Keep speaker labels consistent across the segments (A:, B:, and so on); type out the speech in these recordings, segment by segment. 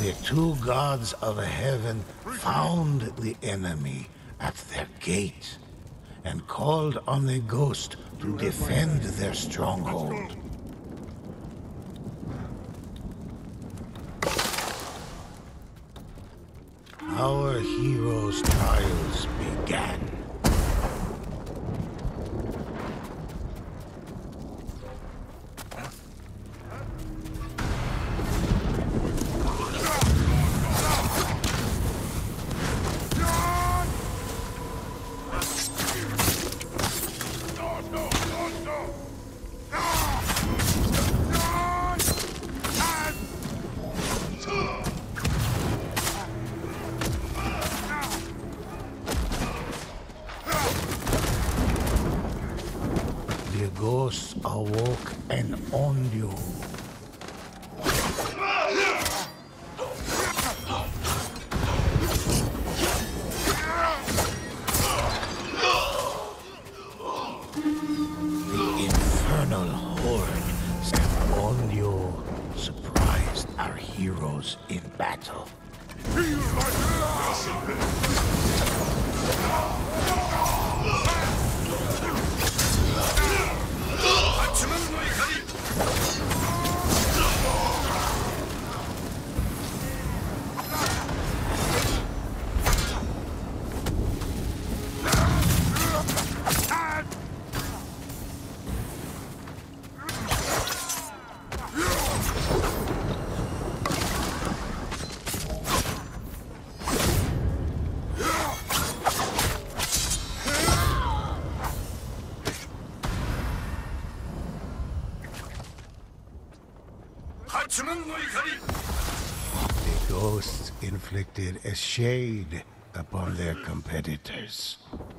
A: The two gods of heaven found the enemy at their gate and called on the ghost to defend their stronghold. Our heroes' trials began. The ghosts awoke and owned you. The infernal horde set on you, surprised our heroes in battle. The ghosts inflicted a shade upon their competitors.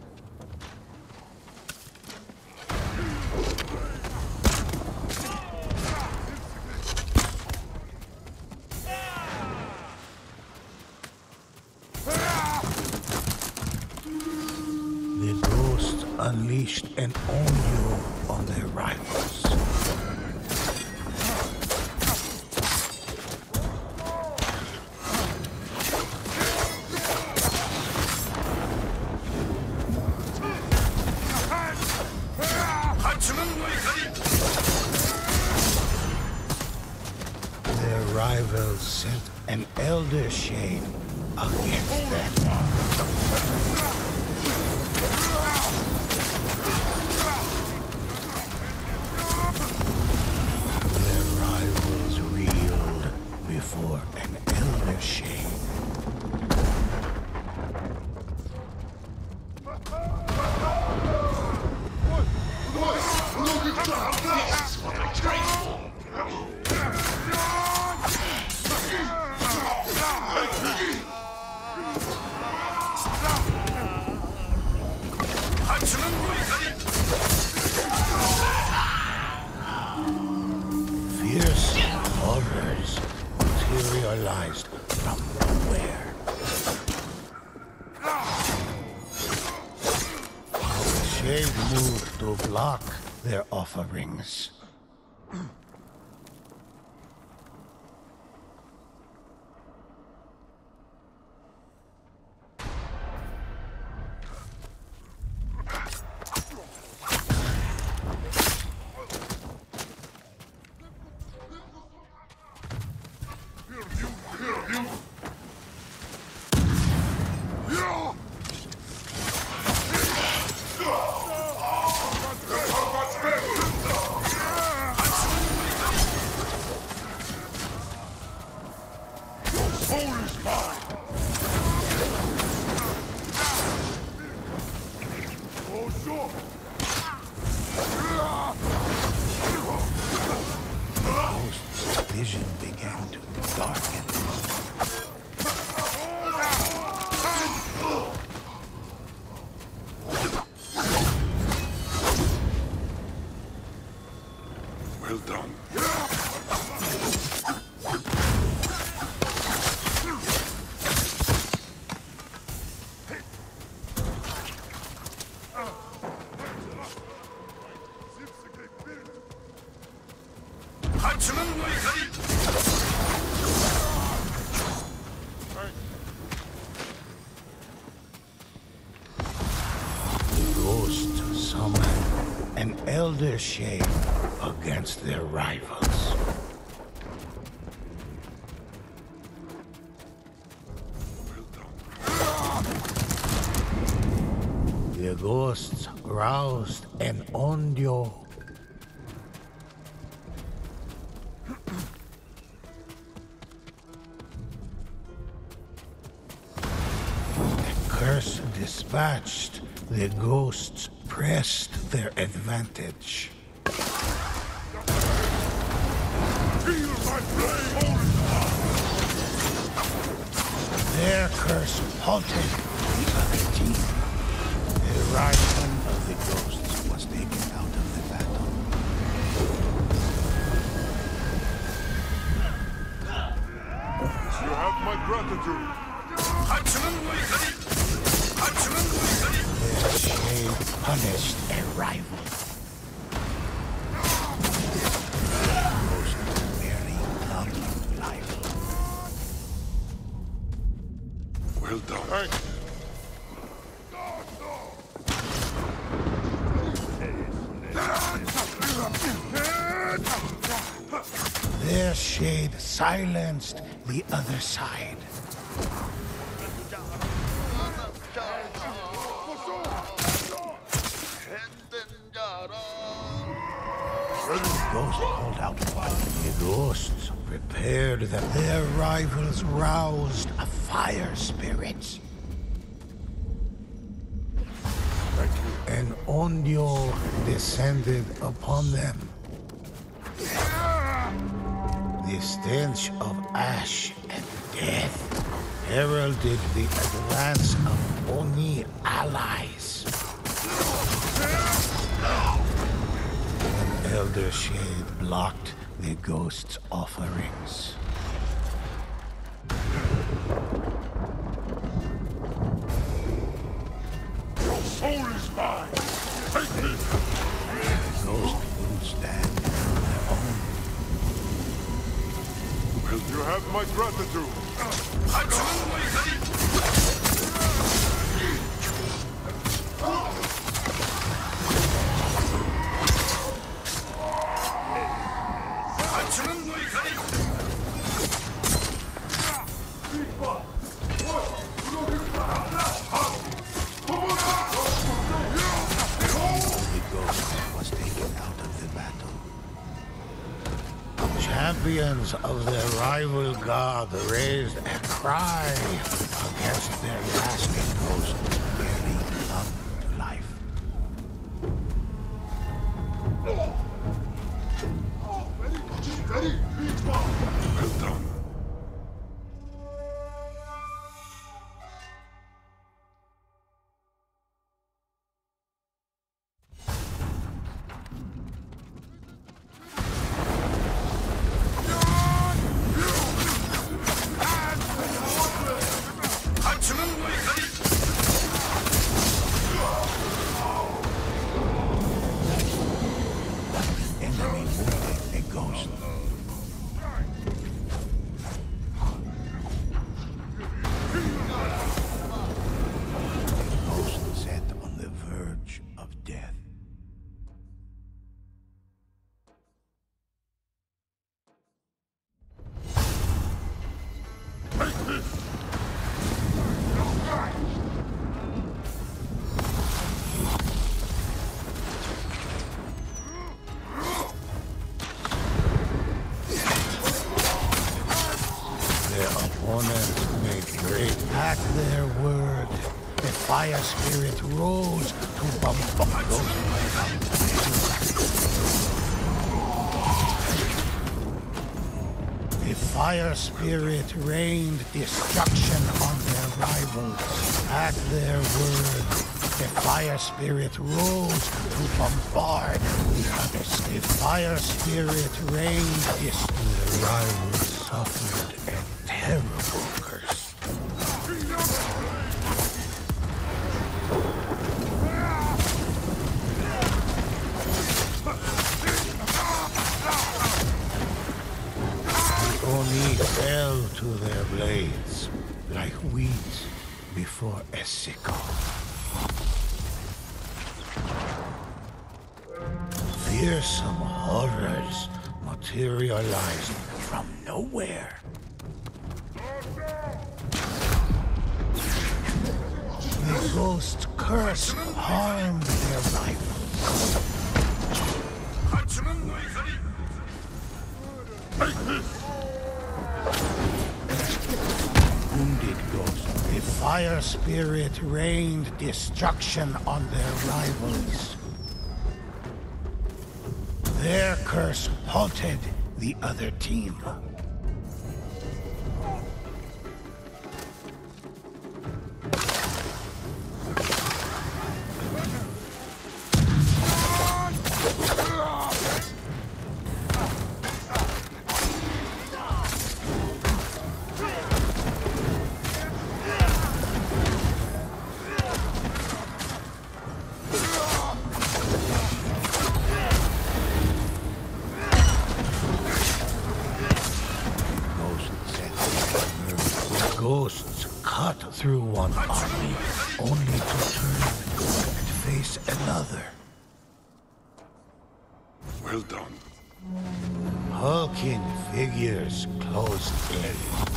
A: The ghosts unleashed and owned you on their rivals. Their rivals sent an elder shade against them. Their rivals reeled before an elder shade.
B: This is what I trained for.
A: Fierce horrors materialized from nowhere. The shade moved to block their offerings. Ghost's vision began to darken.
B: Well done.
A: an elder shade against their rivals. The ghosts roused an Ondio. The curse dispatched, the ghosts pressed their advantage.
B: Feel my blade!
A: Their curse halted the other team. The rising of the ghosts was taken out of the battle.
B: You have my gratitude.
A: Their shade punished a rival. Most merely loved life.
B: Well done.
C: Thanks.
A: Their shade silenced the other side. The ghost called out fire. The ghosts prepared that their rivals roused a fire spirit. An Ondio descended upon them. The stench of ash and death heralded the advance of Oni allies. An elder shade blocked the ghost's offerings.
B: Your soul is mine. Take this.
A: The ghost would stand on their own.
B: You have my gratitude.
A: Champions of their rival god raised a cry against their lasting ghost merely loved life.
B: Well done.
A: Enemy wounded a ghost. Ghost set on the verge of death.
B: Take this.
A: Their opponents made great at their word. The fire spirit rose to bombard The fire spirit rained destruction on their rivals. At their word, the fire spirit rose to bombard the others. The fire spirit rained destruction. The rivals suffered a terrible curse. The Oni fell to their blades like wheat before a sickle. fearsome horrors materializing from nowhere. The ghost curse harmed their rivals.
B: Take this!
A: Wounded ghost, the fire spirit rained destruction on their rivals. Their curse haunted the other team. Ghosts cut through one army, only to turn and face another.
B: Well done.
A: Hulking figures closed in.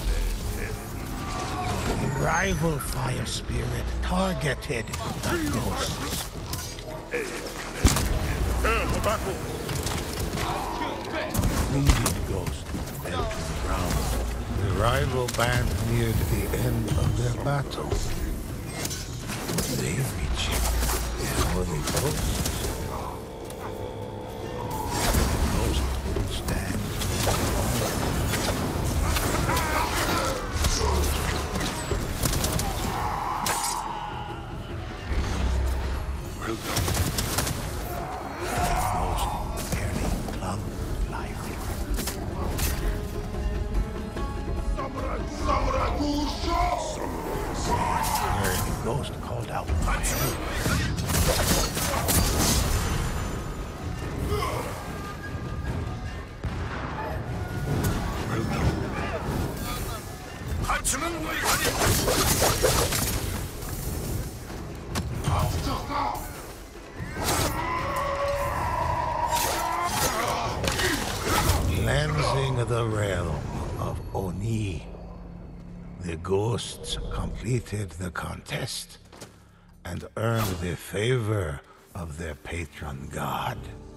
A: The rival fire spirit targeted the ghosts.
B: Prepare for battle!
A: Wounded ghost fell to the ground. The rival band neared the end of their battle. Would they reach it before the ghosts? The ghost wouldn't stand.
B: Well done.
A: The ghost barely clung to life. There, the ghost called out for help.
B: Well done.
A: Cleansing the realm of Oni, the ghosts completed the contest and earned the favor of their patron god.